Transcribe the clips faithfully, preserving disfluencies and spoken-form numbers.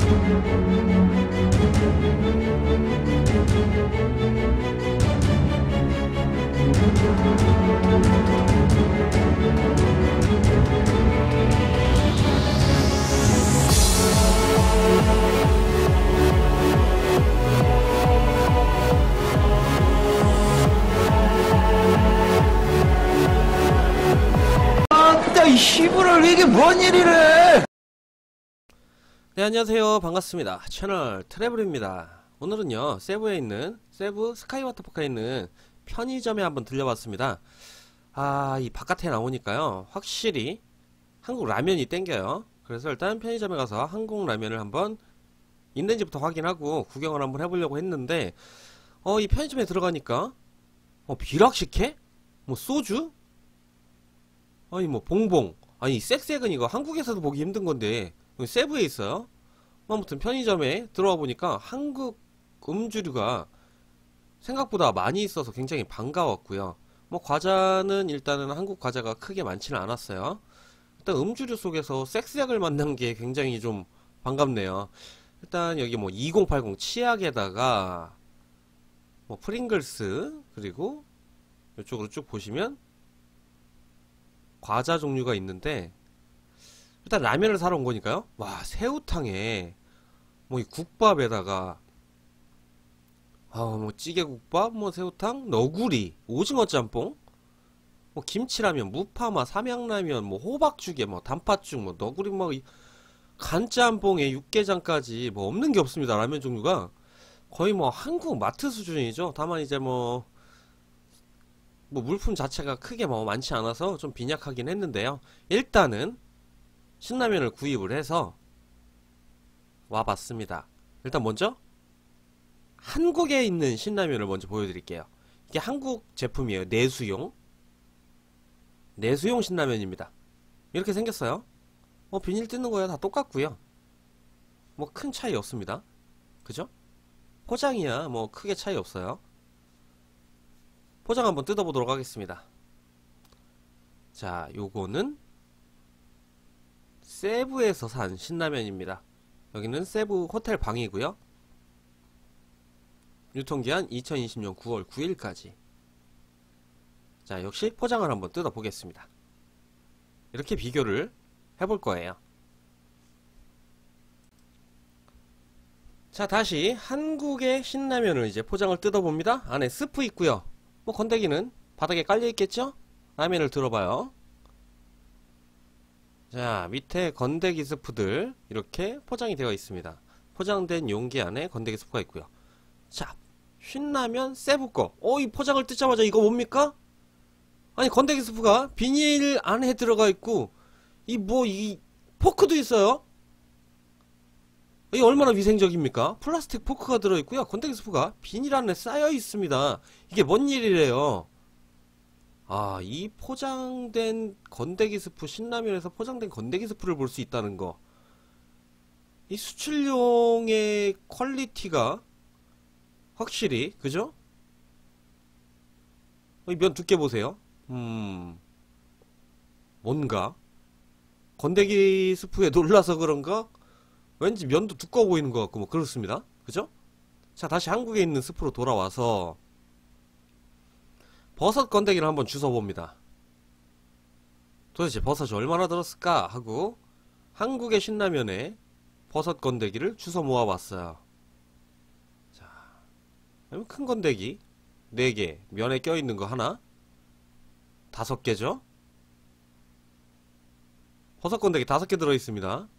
시부를 이게 뭔 일이래? 네, 안녕하세요. 반갑습니다. 채널 트래블입니다. 오늘은요 세부에 있는 세부 스카이워터파크에 있는 편의점에 한번 들려봤습니다. 아, 이 바깥에 나오니까요 확실히 한국 라면이 땡겨요. 그래서 일단 편의점에 가서 한국 라면을 한번 있는지부터 확인하고 구경을 한번 해보려고 했는데 어, 이 편의점에 들어가니까 어, 비락식혜? 뭐 소주? 아니 뭐 봉봉, 아니 색색은 이거 한국에서도 보기 힘든 건데 세부에 있어요. 아무튼 편의점에 들어와 보니까 한국 음주류가 생각보다 많이 있어서 굉장히 반가웠고요. 뭐 과자는 일단은 한국 과자가 크게 많지는 않았어요. 일단 음주류 속에서 색색을 만난 게 굉장히 좀 반갑네요. 일단 여기 뭐 이공팔공 치약에다가 뭐 프링글스, 그리고 이쪽으로 쭉 보시면 과자 종류가 있는데 일단 라면을 사러 온 거니까요. 와, 새우탕에 뭐 이 국밥에다가 아, 뭐 찌개국밥, 뭐 새우탕, 너구리, 오징어 짬뽕, 뭐 김치라면, 무파마, 삼양라면, 뭐 호박죽에 뭐 단팥죽, 뭐 너구리, 뭐 간짬뽕에 육개장까지 뭐 없는 게 없습니다. 라면 종류가 거의 뭐 한국 마트 수준이죠. 다만 이제 뭐 뭐 물품 자체가 크게 뭐 많지 않아서 좀 빈약하긴 했는데요. 일단은 신라면을 구입을 해서 와봤습니다. 일단 먼저 한국에 있는 신라면을 먼저 보여드릴게요. 이게 한국 제품이에요. 내수용 내수용 신라면입니다. 이렇게 생겼어요. 뭐 비닐 뜯는 거야 다 똑같고요. 뭐 큰 차이 없습니다. 그죠? 포장이야 뭐 크게 차이 없어요. 포장 한번 뜯어보도록 하겠습니다. 자, 요거는 세부에서 산 신라면입니다. 여기는 세부 호텔 방이고요. 유통기한 이천이십년 구월 구일까지. 자, 역시 포장을 한번 뜯어보겠습니다. 이렇게 비교를 해볼 거예요. 자, 다시 한국의 신라면을 이제 포장을 뜯어봅니다. 안에 스프 있고요. 뭐 건더기는 바닥에 깔려 있겠죠? 라면을 들어봐요. 자, 밑에 건더기 스프들 이렇게 포장이 되어 있습니다. 포장된 용기 안에 건더기 스프가 있고요. 자, 신라면 세부꺼. 어, 이 포장을 뜯자마자 이거 뭡니까? 아니, 건더기 스프가 비닐 안에 들어가 있고 이 뭐 이 포크도 있어요. 이게 얼마나 위생적입니까? 플라스틱 포크가 들어있고요. 건더기 스프가 비닐 안에 쌓여 있습니다. 이게 뭔 일이래요? 아, 이 포장된 건더기 스프, 신라면에서 포장된 건더기 스프를 볼 수 있다는 거. 이 수출용의 퀄리티가 확실히, 그죠? 이 면 두께 보세요. 음, 뭔가 건더기 스프에 놀라서 그런가? 왠지 면도 두꺼워 보이는 것 같고 뭐 그렇습니다. 그죠? 자, 다시 한국에 있는 스프로 돌아와서 버섯 건더기를 한번 주워 봅니다. 도대체 버섯이 얼마나 들었을까 하고 한국의 신라면에 버섯 건더기를 주워 모아봤어요. 자, 큰 건더기 네 개, 면에 껴있는 거 하나, 다섯 개죠? 버섯 건더기 다섯 개 들어있습니다.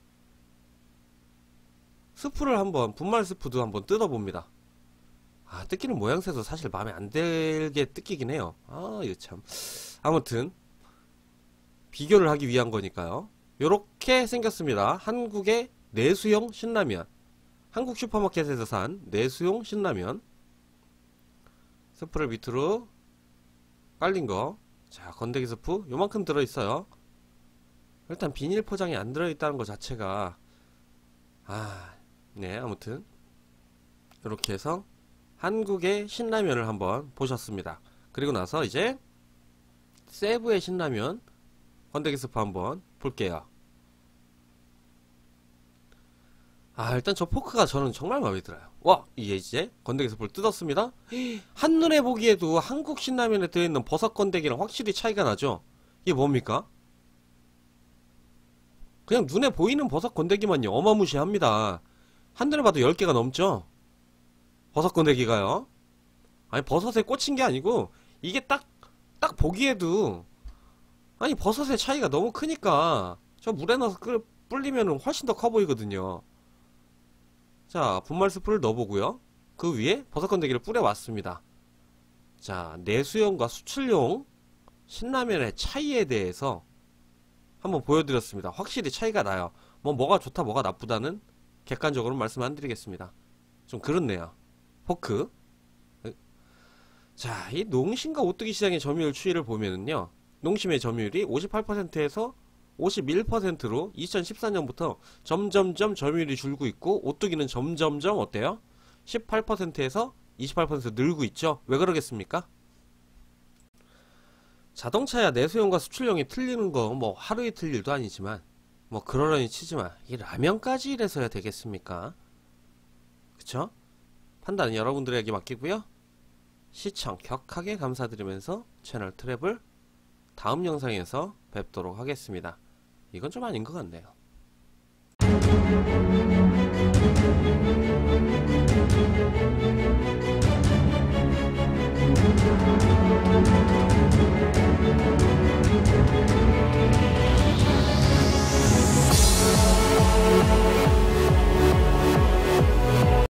스프를 한번, 분말 스프도 한번 뜯어봅니다. 아, 뜯기는 모양새도 사실 마음에 안 들게 뜯기긴 해요. 아, 이거 참. 아무튼 비교를 하기 위한 거니까요. 요렇게 생겼습니다. 한국의 내수용 신라면. 한국 슈퍼마켓에서 산 내수용 신라면. 스프를 밑으로 깔린 거. 자, 건더기 스프 요만큼 들어있어요. 일단 비닐 포장이 안 들어있다는 것 자체가 아... 네, 아무튼 이렇게 해서 한국의 신라면을 한번 보셨습니다. 그리고 나서 이제 세부의 신라면 건더기 스프 한번 볼게요. 아, 일단 저 포크가 저는 정말 마음에 들어요. 와, 이게 이제 건더기에서 볼 뜯었습니다. 한눈에 보기에도 한국 신라면에 들어있는 버섯 건더기랑 확실히 차이가 나죠? 이게 뭡니까? 그냥 눈에 보이는 버섯 건더기만요. 어마무시합니다. 한눈에 봐도 열 개가 넘죠? 버섯 건더기가요. 아니, 버섯에 꽂힌 게 아니고, 이게 딱, 딱 보기에도, 아니, 버섯의 차이가 너무 크니까, 저 물에 넣어서 끓, 불리면 훨씬 더 커 보이거든요. 자, 분말 스프를 넣어보고요. 그 위에 버섯 건더기를 뿌려왔습니다. 자, 내수용과 수출용 신라면의 차이에 대해서 한번 보여드렸습니다. 확실히 차이가 나요. 뭐 뭐가 좋다 뭐가 나쁘다는 객관적으로 말씀 안 드리겠습니다. 좀 그렇네요. 포크. 자, 이 농심과 오뚜기 시장의 점유율 추이를 보면은요, 농심의 점유율이 오십팔 퍼센트에서 오십일 퍼센트로 이천십사 년부터 점점점 점유율이 줄고 있고, 오뚜기는 점점점 어때요? 십팔 퍼센트에서 이십팔 퍼센트 늘고 있죠. 왜 그러겠습니까? 자동차야 내수용과 수출용이 틀리는 거 뭐 하루 이틀 일도 아니지만, 뭐 그러려니 치지만 이 라면까지 이래서야 되겠습니까? 그쵸? 판단은 여러분들에게 맡기고요. 시청 격하게 감사드리면서 채널 트랩을 다음 영상에서 뵙도록 하겠습니다. 이건 좀 아닌 것 같네요.